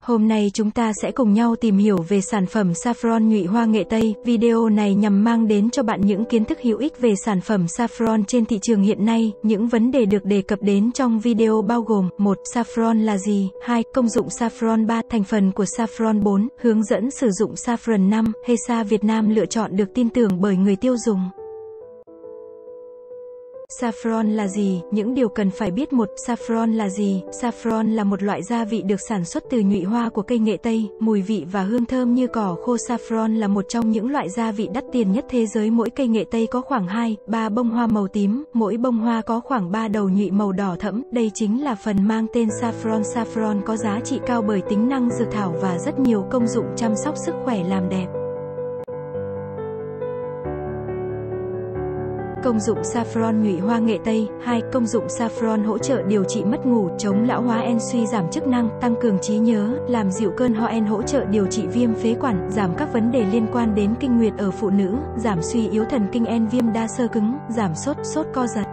Hôm nay chúng ta sẽ cùng nhau tìm hiểu về sản phẩm Saffron nhụy hoa nghệ Tây. Video này nhằm mang đến cho bạn những kiến thức hữu ích về sản phẩm saffron trên thị trường hiện nay. Những vấn đề được đề cập đến trong video bao gồm: 1. Saffron là gì? 2. Công dụng saffron. 3. Thành phần của saffron. 4. Hướng dẫn sử dụng saffron. 5. HESA Việt Nam lựa chọn được tin tưởng bởi người tiêu dùng. Saffron là gì? Những điều cần phải biết. 1. Saffron là gì? Saffron là một loại gia vị được sản xuất từ nhụy hoa của cây nghệ Tây, mùi vị và hương thơm như cỏ khô. Saffron là một trong những loại gia vị đắt tiền nhất thế giới. Mỗi cây nghệ Tây có khoảng 2-3 bông hoa màu tím, mỗi bông hoa có khoảng 3 đầu nhụy màu đỏ thẫm. Đây chính là phần mang tên saffron. Saffron có giá trị cao bởi tính năng dược thảo và rất nhiều công dụng chăm sóc sức khỏe làm đẹp. Công dụng saffron nhụy hoa nghệ Tây. 2. Công dụng saffron hỗ trợ điều trị mất ngủ, chống lão hóa, suy giảm chức năng, tăng cường trí nhớ, làm dịu cơn ho, hỗ trợ điều trị viêm phế quản, giảm các vấn đề liên quan đến kinh nguyệt ở phụ nữ, giảm suy yếu thần kinh, viêm đa xơ cứng, giảm sốt co giật,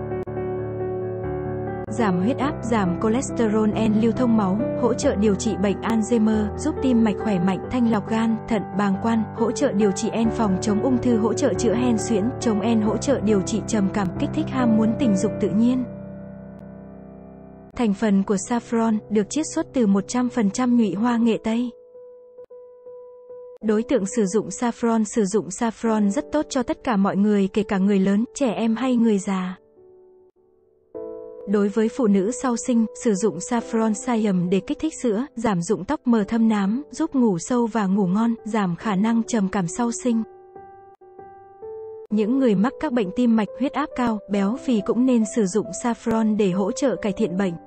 giảm huyết áp, giảm cholesterol, lưu thông máu, hỗ trợ điều trị bệnh Alzheimer, giúp tim mạch khỏe mạnh, thanh lọc gan, thận, bàng quang, hỗ trợ điều trị phòng chống ung thư, hỗ trợ chữa hen suyễn, chống hỗ trợ điều trị trầm cảm, kích thích ham muốn tình dục tự nhiên. Thành phần của saffron được chiết xuất từ 100% nhụy hoa nghệ Tây. Đối tượng sử dụng saffron. Sử dụng saffron rất tốt cho tất cả mọi người, kể cả người lớn, trẻ em hay người già. Đối với phụ nữ sau sinh, sử dụng saffron Siam để kích thích sữa, giảm rụng tóc, mờ thâm nám, giúp ngủ sâu và ngủ ngon, giảm khả năng trầm cảm sau sinh. Những người mắc các bệnh tim mạch, huyết áp cao, béo phì cũng nên sử dụng saffron để hỗ trợ cải thiện bệnh.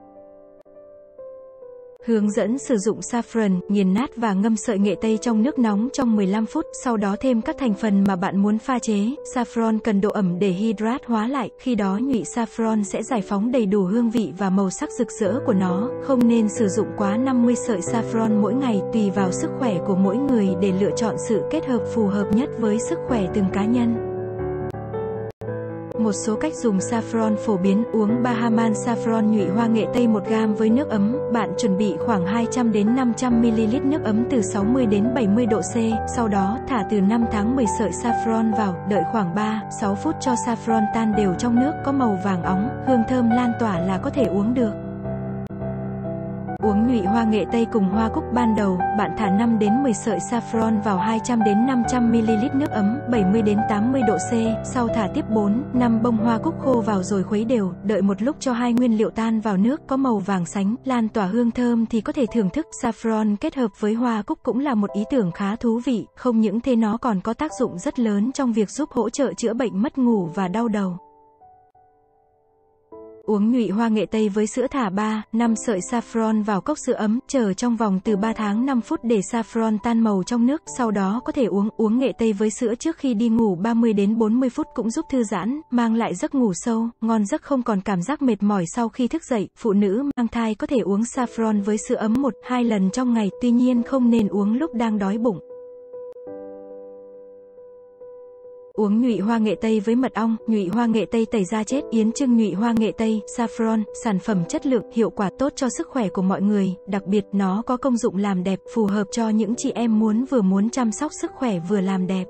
Hướng dẫn sử dụng saffron: nghiền nát và ngâm sợi nghệ Tây trong nước nóng trong 15 phút, sau đó thêm các thành phần mà bạn muốn pha chế. Saffron cần độ ẩm để hydrat hóa lại, khi đó nhụy saffron sẽ giải phóng đầy đủ hương vị và màu sắc rực rỡ của nó. Không nên sử dụng quá 50 sợi saffron mỗi ngày, tùy vào sức khỏe của mỗi người để lựa chọn sự kết hợp phù hợp nhất với sức khỏe từng cá nhân. Một số cách dùng saffron phổ biến: uống Bahaman saffron nhụy hoa nghệ Tây 1 gam với nước ấm. Bạn chuẩn bị khoảng 200 đến 500 ml nước ấm từ 60 đến 70 độ C, sau đó thả từ 5 tháng 10 sợi saffron vào, đợi khoảng 3-6 phút cho saffron tan đều trong nước, có màu vàng óng, hương thơm lan tỏa là có thể uống được. Uống nhụy hoa nghệ Tây cùng hoa cúc. Ban đầu, bạn thả 5 đến 10 sợi saffron vào 200 đến 500 ml nước ấm, 70 đến 80 độ C, sau thả tiếp 4-5 bông hoa cúc khô vào rồi khuấy đều, đợi một lúc cho hai nguyên liệu tan vào nước, có màu vàng sánh, lan tỏa hương thơm thì có thể thưởng thức. Saffron kết hợp với hoa cúc cũng là một ý tưởng khá thú vị, không những thế nó còn có tác dụng rất lớn trong việc giúp hỗ trợ chữa bệnh mất ngủ và đau đầu. Uống nhụy hoa nghệ Tây với sữa. Thả 3-5 sợi saffron vào cốc sữa ấm, chờ trong vòng từ 3 tháng 5 phút để saffron tan màu trong nước, sau đó có thể uống nghệ Tây với sữa trước khi đi ngủ 30 đến 40 phút cũng giúp thư giãn, mang lại giấc ngủ sâu, ngon giấc, không còn cảm giác mệt mỏi sau khi thức dậy. Phụ nữ mang thai có thể uống saffron với sữa ấm 1-2 lần trong ngày, tuy nhiên không nên uống lúc đang đói bụng. Uống nhụy hoa nghệ Tây với mật ong. Nhụy hoa nghệ Tây tẩy da chết, yến trưng nhụy hoa nghệ Tây, saffron, sản phẩm chất lượng, hiệu quả tốt cho sức khỏe của mọi người, đặc biệt nó có công dụng làm đẹp, phù hợp cho những chị em vừa muốn chăm sóc sức khỏe vừa làm đẹp.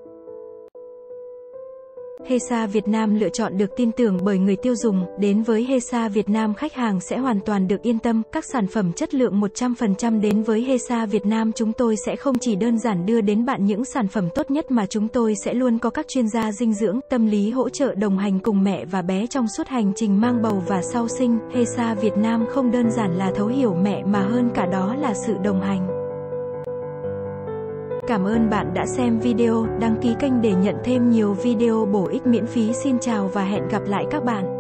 HESA Việt Nam lựa chọn được tin tưởng bởi người tiêu dùng. Đến với HESA Việt Nam, khách hàng sẽ hoàn toàn được yên tâm. Các sản phẩm chất lượng 100% đến với HESA Việt Nam. Chúng tôi sẽ không chỉ đơn giản đưa đến bạn những sản phẩm tốt nhất mà chúng tôi sẽ luôn có các chuyên gia dinh dưỡng, tâm lý hỗ trợ đồng hành cùng mẹ và bé trong suốt hành trình mang bầu và sau sinh. HESA Việt Nam không đơn giản là thấu hiểu mẹ mà hơn cả đó là sự đồng hành. Cảm ơn bạn đã xem video, đăng ký kênh để nhận thêm nhiều video bổ ích miễn phí. Xin chào và hẹn gặp lại các bạn.